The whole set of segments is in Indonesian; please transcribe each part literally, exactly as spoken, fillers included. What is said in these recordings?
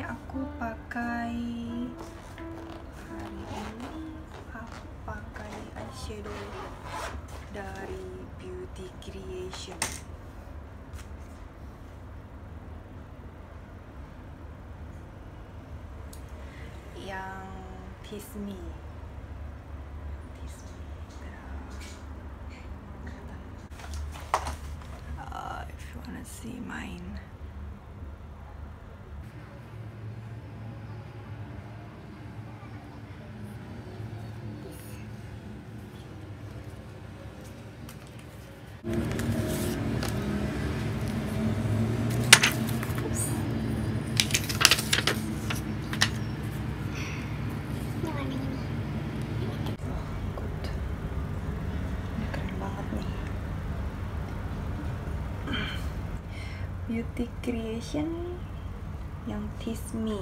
aku pakai hari ini aku pakai eyeshadow dari Beauty Creations yang Tease Me. Tease Me. Uh, if you wanna see mine. Beauty Creation yang Tease Me.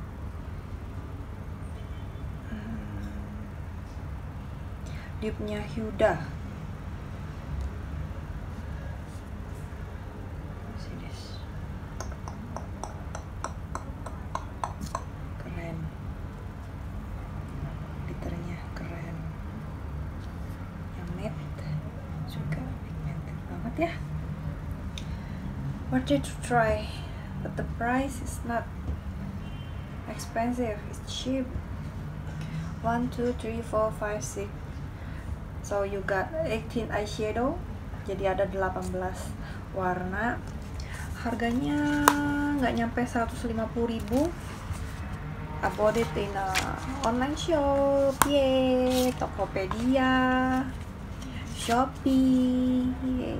hmm. Dupe-nya Huda. Keren, glitternya keren, yang matte juga pigmented banget ya. Worth it to try, but the price is not expensive, it's cheap. One, two, three, four, five, six. So you got eighteen eyeshadow, jadi ada delapan belas warna. Harganya nggak nyampe seratus lima puluh ribu. I bought it in a online shop, yay, Tokopedia, Shopee, yay.